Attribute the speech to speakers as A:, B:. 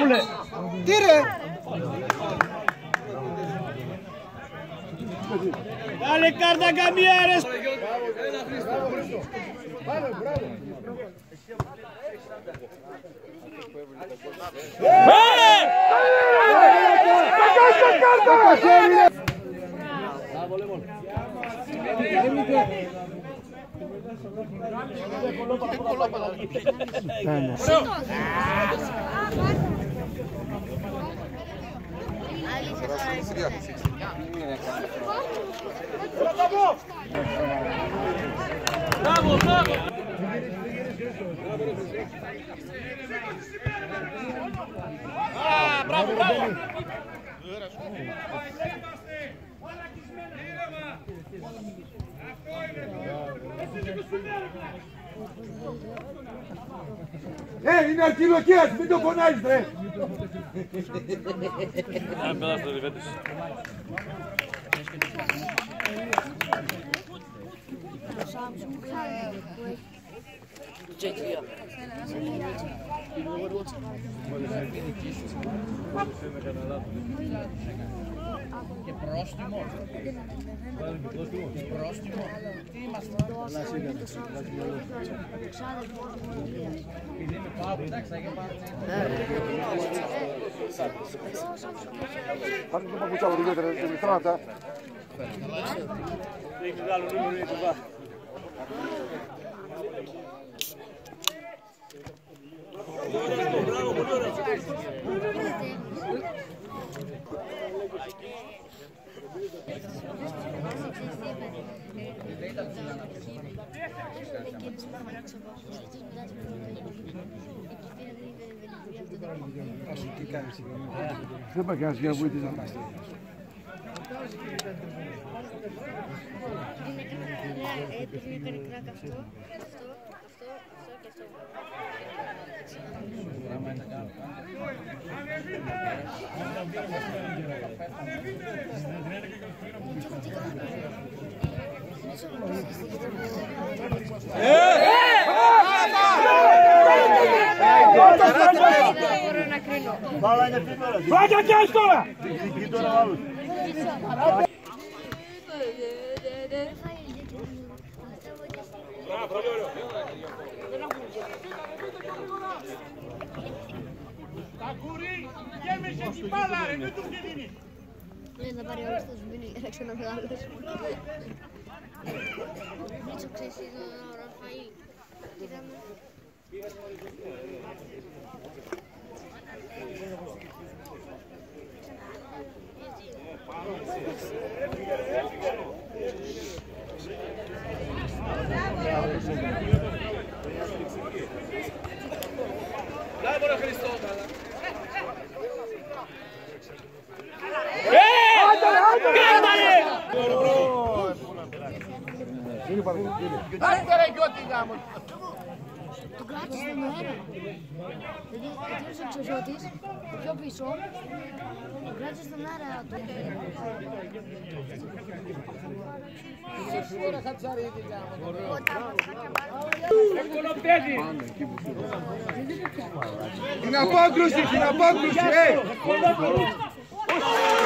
A: Τι ρε!
B: Dale carta a cambiar. Bravo, bravo. Ah, bravo, bravo.
A: Είναι αρχιλοκίας, μην το φωνάζεις ρε!
B: Ένα πέρασε το διβέτης. Και πρόστιμο. Και πρόστιμο. Τι είμαστε.
A: Φάνε το παπουτσάβο του γέτερε, την στράματα.
B: Έχεις άλλο νούμερο ή κουβά. Μπράβο, πολύ ωραία.
A: Δεν πάει κανένας για να βοηθήσει να πάει.
C: Επειδή έκανε κράκ αυτό και αυτό.
A: Φάγια κι ας τώρα!
B: Τα κουρί, γέμισε την μπάλα ρε, μην του δίνεις.
C: Ναι, θα πάρει όλος το σμήνι για να ξαναμετάλλως. Μίτσο ξέρεις το Ραφαήλ. Είδαμε.
B: Μπράβο ρε Χριστό.
A: Άντε ρε γιώτη γάμο!
C: Τον κράτησε στον αέρα. Δηλαδή, έτρεψε ο Ξεσότης, πιο πίσω, τον κράτησε στον αέρα.
A: Την απόκρουση, την απόκρουση!